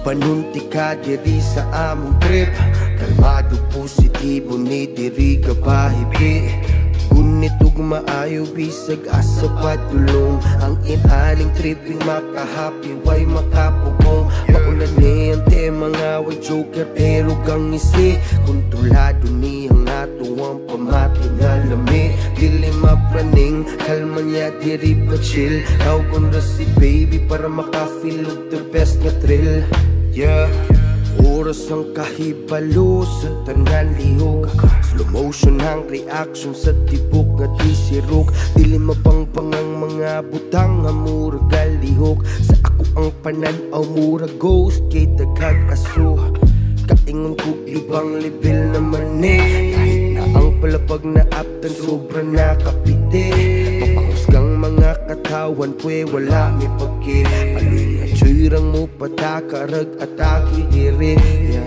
Panunti ka diri sa among trip, kalmado positibo ni diri ka pahibi. Gunit ug maayo bisag asa padulong, ang inaling tripping makahappy way makapugong. Mauna ni ang tema nga way joker pero kang isi, kontrolado ni ang ato ang pamati nga lami. Dili mapraning kalma niya diri pa chill, tawgon ra si baby para makafeel og the best nga thrill. Yeah, oras ang kahibalo sa tanan lihok, slow motion ang reaction sa tibok nga di sirok. Dili mabangpang ang mga butang nga mura galihok, sa ako ang pananaw mura ghost kay daghag aso. Kaingon ko ibang level naman kahit na ang palapag na aptan sobra nakapiti. Mapangusgang mga katawan pwe wala may pagki, paluin nga tsirang mo patakarag atake diri.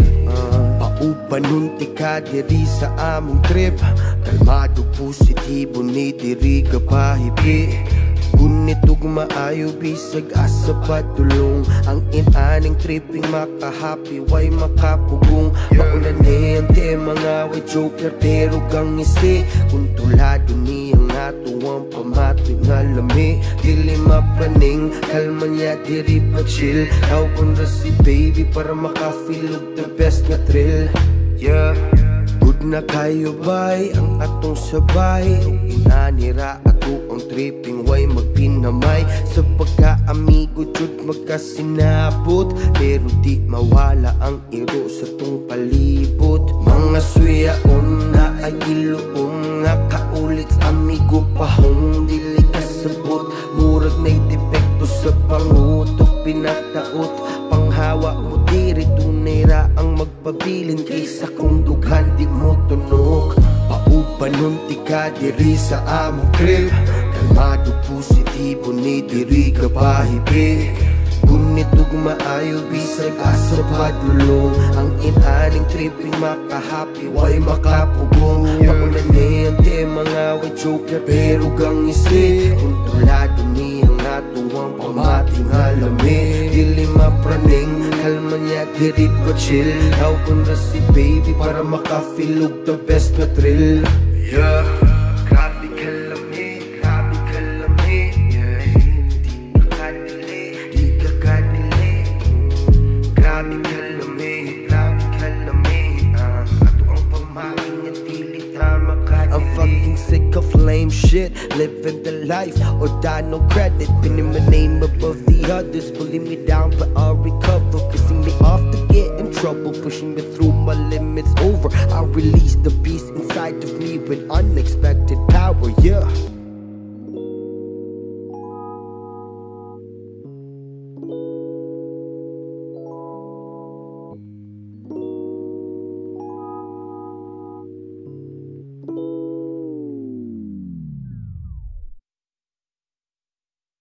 Paupanunti ka diri sa among trip, kalmado positibo ni diri ka pahibi. Gunit ug maayo bisag asa padulong, ang inaning tripping makahappy way makapugong. Mauna ni ang tema nga way joker pero kang isi, kontrolado ni ang ato ang pamati nga lami. Dili mapraning kalma niya diri pa chill, tawgon ra si baby para makafeel og the best nga thrill. Yeah, good na kayo bay ang atong sabay, ug inanira ato ang tripping way magpinamay. Sa pagka-amigo jud magkasinabot, pero di mawala ang iro sa tong palibot. Mga suyaon na ay iluong nga kaulit amigo pahong dili kasabot. Murag na'y depekto sa pangutok pinataot, panghawa mo diri tunay ra ang magpabilin kaysa kung dughan di mo tunok. Paupanunti ka diri sa among trip, kalmado positibo ni diri ka pahibi. Gunit ug maayo bisag asa padulong, ang inaning tripping makahappy way makapugong. Mauna ni ang tema nga way joker pero kang isi, kontrolado ni ang ato ang pamati nga lami. Dili mapraning kalma niya diri pa chill, tawgon ra si baby para makafeel og the best nga thrill. Yeah, grabe ka lami, grabe ka lami. Yeah, di makadili, di ka kadili. Grabe ka lami, grabe ka lami. Ato ang pamati nga dili tama kadili. I'm fucking sick of lame shit, living the life or die no credit. Pinning my name above the others, pulling me down but I'll recover. Pissing me off to get in trouble, pushing me through my limits over. I release the beast inside of me with unexpected power, yeah.